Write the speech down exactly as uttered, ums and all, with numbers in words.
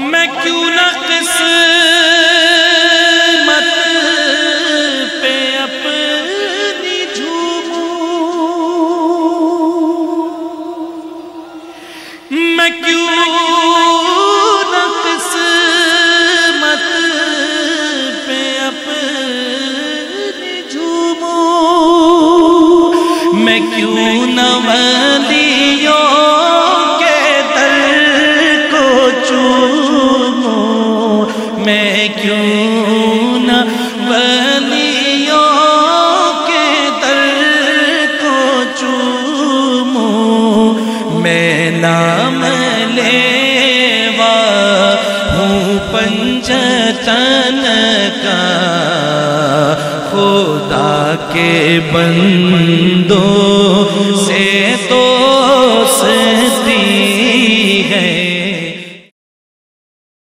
میں کیوں نہ قسمت پہ اپنی جھوموں، میں کیوں نہ قسمت پہ اپنی جھوموں، میں کیوں نہ ولیوں میں کیوں نہ ولیوں کے در کو چوموں، میں نام لیوا ہوں پنجتن کا، خدا کے بندوں